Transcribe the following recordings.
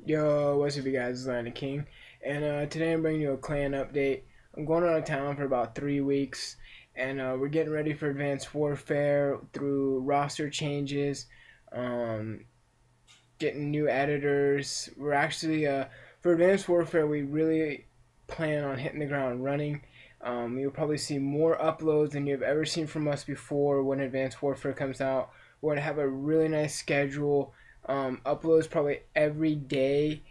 Yo, what's up you guys, it's Landon King, and today I'm bringing you a clan update. I'm going out of town for about 3 weeks, and we're getting ready for Advanced Warfare through roster changes, um, getting new editors. We're actually, for Advanced Warfare, we really plan on hitting the ground running. You'll probably see more uploads than you've ever seen from us before when Advanced Warfare comes out. We're going to have a really nice schedule. Uploads probably every day,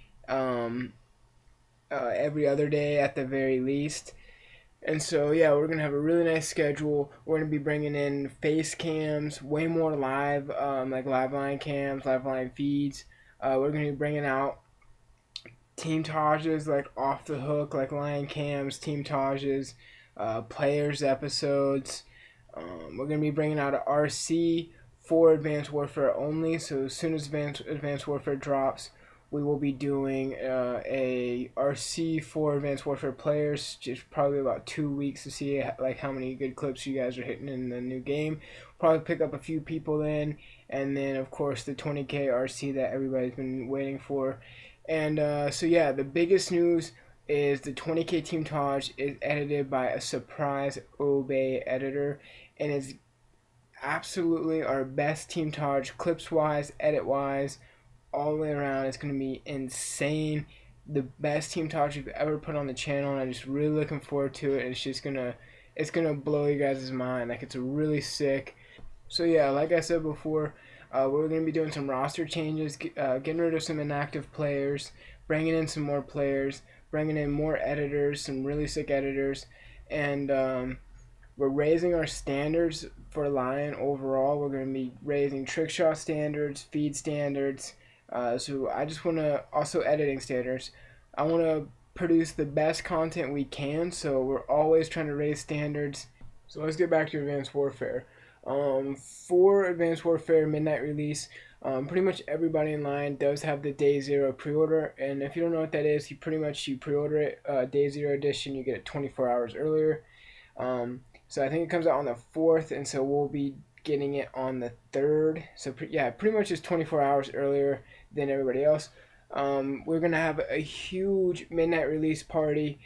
every other day at the very least. And so, yeah, we're going to have a really nice schedule. We're going to be bringing in face cams, way more live, like live line cams, live line feeds. We're going to be bringing out team tages, like off the hook, like line cams, team tages, players episodes. We're going to be bringing out an RC for Advanced Warfare only. So as soon as Advanced Warfare drops, we will be doing a RC for Advanced Warfare players. Just probably about 2 weeks to see like how many good clips you guys are hitting in the new game. Probably pick up a few people in, and then of course the 20K RC that everybody's been waiting for. And so yeah, the biggest news is the 20K Team Taj is edited by a surprise Obey editor, and is absolutely our best Team Taj, clips wise, edit wise, all the way around. It's going to be insane. The best Team Taj we've ever put on the channel, and I'm just really looking forward to it. It's gonna blow you guys' mind. Like, it's really sick. So yeah, like I said before, we're going to be doing some roster changes, getting rid of some inactive players, bringing in some more players, bringing in more editors, some really sick editors, and we're raising our standards for Lion overall. We're going to be raising trick shot standards, feed standards. So I just want to, also editing standards. I want to produce the best content we can, so we're always trying to raise standards. So let's get back to Advanced Warfare. For Advanced Warfare Midnight release, pretty much everybody in line does have the Day Zero pre-order, and if you don't know what that is, you pre-order it, Day Zero edition, you get it 24 hours earlier. So I think it comes out on the 4th, and so we'll be getting it on the 3rd. So yeah, pretty much just 24 hours earlier than everybody else. We're gonna have a huge midnight release party.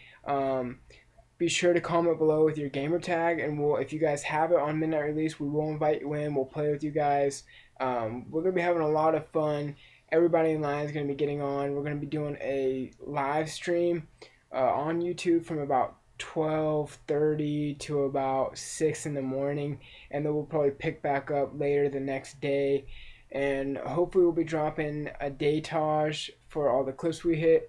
Be sure to comment below with your gamer tag, and if you guys have it on midnight release, we will invite you in. We'll play with you guys. We're gonna be having a lot of fun. Everybody in line is gonna be getting on. We're gonna be doing a live stream on YouTube from about 12:30 to about 6 in the morning, and then we'll probably pick back up later the next day, and hopefully we'll be dropping a daytage for all the clips we hit.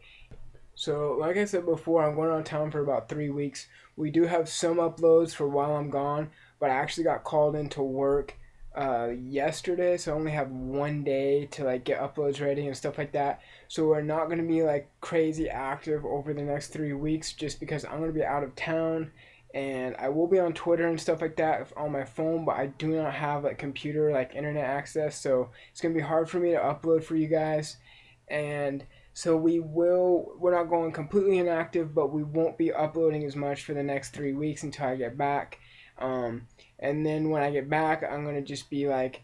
So like I said before, I'm going out of town for about 3 weeks. We do have some uploads for while I'm gone, but I actually got called into work yesterday, so I only have 1 day to like get uploads ready and stuff like that. So we're not going to be like crazy active over the next 3 weeks, just because I'm going to be out of town, and I will be on Twitter and stuff like that on my phone, but I do not have like computer, like internet access, so it's going to be hard for me to upload for you guys. And so we're not going completely inactive, but we won't be uploading as much for the next 3 weeks until I get back. And then when I get back, I'm going to just be like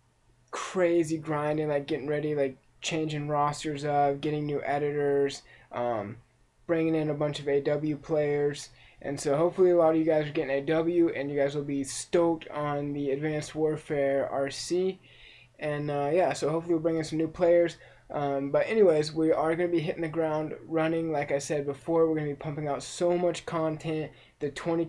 crazy grinding, like getting ready, like changing rosters up, getting new editors, bringing in a bunch of AW players. And so hopefully a lot of you guys are getting AW, and you guys will be stoked on the Advanced Warfare RC. And yeah, so hopefully we'll bring in some new players. But anyways, we are going to be hitting the ground running. Like I said before, we're going to be pumping out so much content. The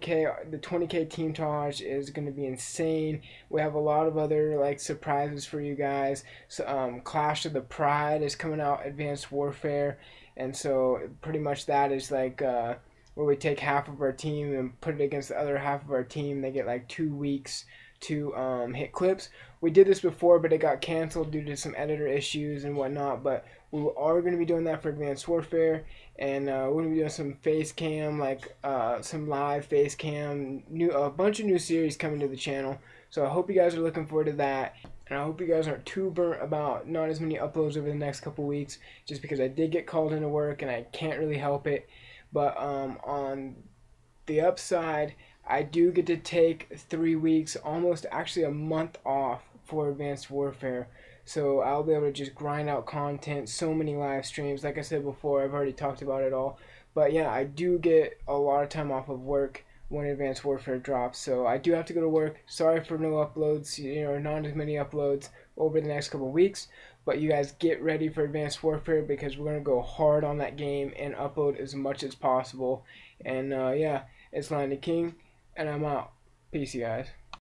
20K Team Taj is going to be insane. We have a lot of other like surprises for you guys. So, Clash of the Pride is coming out, Advanced Warfare, and so pretty much that is like where we take half of our team and put it against the other half of our team. They get like 2 weeks to hit clips. We did this before, but it got canceled due to some editor issues and whatnot. But we are going to be doing that for Advanced Warfare, and we're going to be doing some face cam, like some live face cam, a bunch of new series coming to the channel. So I hope you guys are looking forward to that, and I hope you guys aren't too burnt about not as many uploads over the next couple weeks, just because I did get called into work and I can't really help it. But on the upside, I do get to take 3 weeks, almost actually a month off for Advanced Warfare. So I'll be able to just grind out content, so many live streams. Like I said before, I've already talked about it all. But yeah, I do get a lot of time off of work when Advanced Warfare drops. So I do have to go to work. Sorry for no uploads, not as many uploads over the next couple of weeks. But you guys get ready for Advanced Warfare because we're going to go hard on that game and upload as much as possible. And yeah, it's Landon King, and I'm out. Peace, you guys.